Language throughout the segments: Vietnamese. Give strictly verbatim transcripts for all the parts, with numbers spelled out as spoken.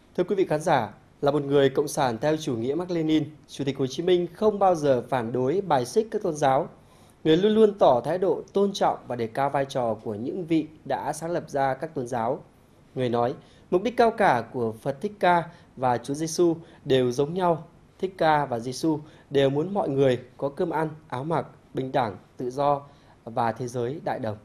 Thưa quý vị khán giả, là một người cộng sản theo chủ nghĩa Mác Lênin, Chủ tịch Hồ Chí Minh không bao giờ phản đối bài xích các tôn giáo. Người luôn luôn tỏ thái độ tôn trọng và đề cao vai trò của những vị đã sáng lập ra các tôn giáo. Người nói, mục đích cao cả của Phật Thích Ca và Chúa Giêsu đều giống nhau. Thích Ca và Giêsu đều muốn mọi người có cơm ăn, áo mặc, bình đẳng, tự do và thế giới đại đồng.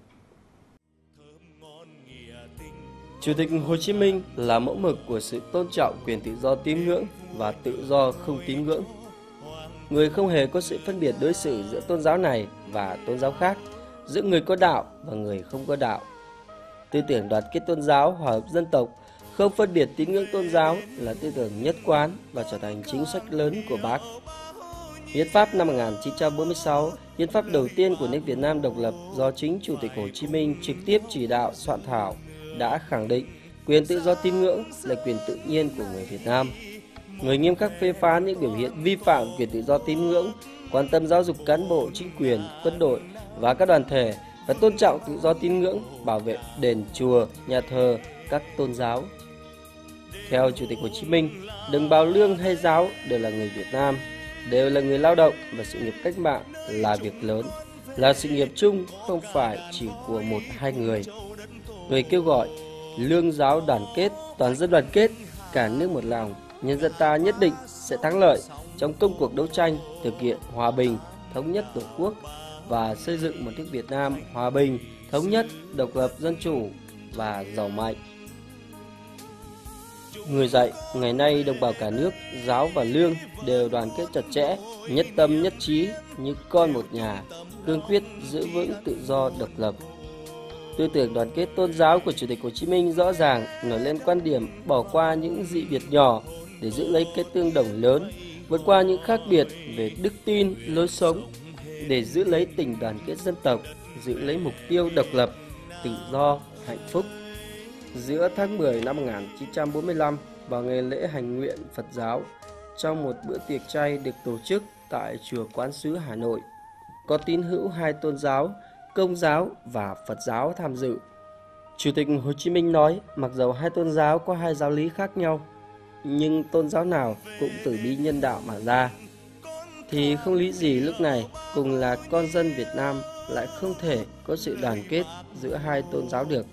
Chủ tịch Hồ Chí Minh là mẫu mực của sự tôn trọng quyền tự do tín ngưỡng và tự do không tín ngưỡng. Người không hề có sự phân biệt đối xử giữa tôn giáo này và tôn giáo khác, giữa người có đạo và người không có đạo. Tư tưởng đoàn kết tôn giáo, hòa hợp dân tộc, không phân biệt tín ngưỡng tôn giáo là tư tưởng nhất quán và trở thành chính sách lớn của Bác. Hiến pháp năm một nghìn chín trăm bốn mươi sáu, hiến pháp đầu tiên của nước Việt Nam độc lập do chính Chủ tịch Hồ Chí Minh trực tiếp chỉ đạo soạn thảo, đã khẳng định quyền tự do tín ngưỡng là quyền tự nhiên của người Việt Nam. Người nghiêm khắc phê phán những biểu hiện vi phạm quyền tự do tín ngưỡng, quan tâm giáo dục cán bộ, chính quyền, quân đội và các đoàn thể và tôn trọng tự do tín ngưỡng, bảo vệ đền, chùa, nhà thờ, các tôn giáo. Theo Chủ tịch Hồ Chí Minh, đồng bào lương hay giáo đều là người Việt Nam, đều là người lao động và sự nghiệp cách mạng là việc lớn, là sự nghiệp chung, không phải chỉ của một hai người. Người kêu gọi lương giáo đoàn kết, toàn dân đoàn kết, cả nước một lòng, nhân dân ta nhất định sẽ thắng lợi trong công cuộc đấu tranh thực hiện hòa bình, thống nhất Tổ quốc và xây dựng một nước Việt Nam hòa bình, thống nhất, độc lập, dân chủ và giàu mạnh. Người dạy, ngày nay đồng bào cả nước, giáo và lương đều đoàn kết chặt chẽ, nhất tâm nhất trí như con một nhà, cương quyết giữ vững tự do độc lập. Tư tưởng đoàn kết tôn giáo của Chủ tịch Hồ Chí Minh rõ ràng nổi lên quan điểm bỏ qua những dị biệt nhỏ để giữ lấy cái tương đồng lớn, vượt qua những khác biệt về đức tin, lối sống để giữ lấy tình đoàn kết dân tộc, giữ lấy mục tiêu độc lập, tự do, hạnh phúc. Giữa tháng mười năm một nghìn chín trăm bốn mươi lăm, vào ngày lễ hành nguyện Phật giáo, trong một bữa tiệc chay được tổ chức tại chùa Quán Sứ Hà Nội, có tín hữu hai tôn giáo, Công giáo và Phật giáo tham dự. Chủ tịch Hồ Chí Minh nói, mặc dầu hai tôn giáo có hai giáo lý khác nhau, nhưng tôn giáo nào cũng từ bi nhân đạo mà ra, thì không lý gì lúc này cùng là con dân Việt Nam lại không thể có sự đoàn kết giữa hai tôn giáo được.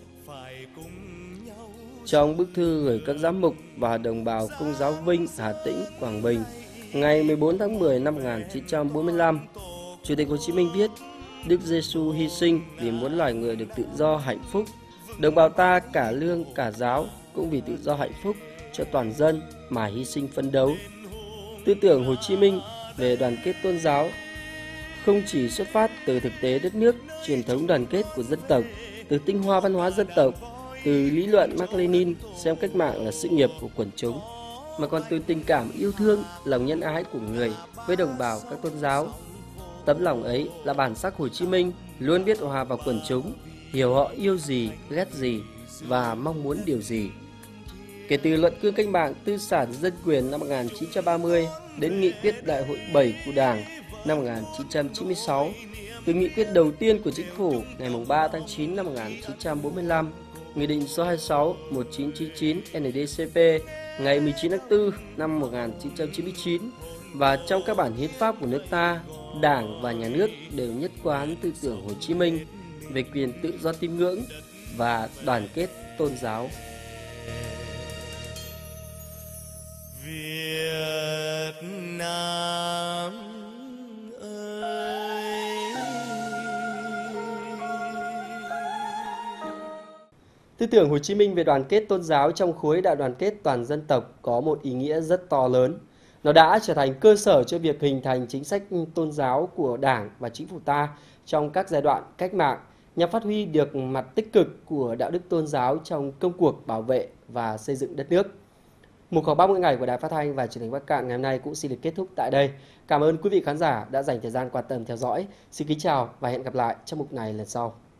Trong bức thư gửi các giám mục và đồng bào Công giáo Vinh, Hà Tĩnh, Quảng Bình, ngày mười bốn tháng mười năm một nghìn chín trăm bốn mươi lăm, Chủ tịch Hồ Chí Minh viết: Đức Giêsu hy sinh vì muốn loài người được tự do hạnh phúc. Đồng bào ta cả lương cả giáo cũng vì tự do hạnh phúc cho toàn dân mà hy sinh phấn đấu. Tư tưởng Hồ Chí Minh về đoàn kết tôn giáo không chỉ xuất phát từ thực tế đất nước, truyền thống đoàn kết của dân tộc, từ tinh hoa văn hóa dân tộc, từ lý luận Mác Lênin xem cách mạng là sự nghiệp của quần chúng, mà còn từ tình cảm yêu thương, lòng nhân ái của người với đồng bào các tôn giáo. Tấm lòng ấy là bản sắc Hồ Chí Minh, luôn biết hòa vào quần chúng, hiểu họ yêu gì, ghét gì và mong muốn điều gì. Kể từ luận cương cách mạng tư sản dân quyền năm một nghìn chín trăm ba mươi đến nghị quyết đại hội bảy của Đảng năm một nghìn chín trăm chín mươi sáu, từ nghị quyết đầu tiên của Chính phủ ngày ba tháng chín năm một nghìn chín trăm bốn mươi lăm, Nghị định số hai mươi sáu một nghìn chín trăm chín mươi chín N D C P ngày mười chín tháng tư năm một nghìn chín trăm chín mươi chín và trong các bản hiến pháp của nước ta, Đảng và Nhà nước đều nhất quán tư tưởng Hồ Chí Minh về quyền tự do tín ngưỡng và đoàn kết tôn giáo. Việt Nam ơi! Tư tưởng Hồ Chí Minh về đoàn kết tôn giáo trong khối đại đoàn kết toàn dân tộc có một ý nghĩa rất to lớn. Nó đã trở thành cơ sở cho việc hình thành chính sách tôn giáo của Đảng và Chính phủ ta trong các giai đoạn cách mạng, nhằm phát huy được mặt tích cực của đạo đức tôn giáo trong công cuộc bảo vệ và xây dựng đất nước. Mục họp ba mươi ngày của Đài Phát thanh và Truyền hình Bắc Kạn ngày hôm nay cũng xin được kết thúc tại đây. Cảm ơn quý vị khán giả đã dành thời gian quan tâm theo dõi. Xin kính chào và hẹn gặp lại trong mục này lần sau.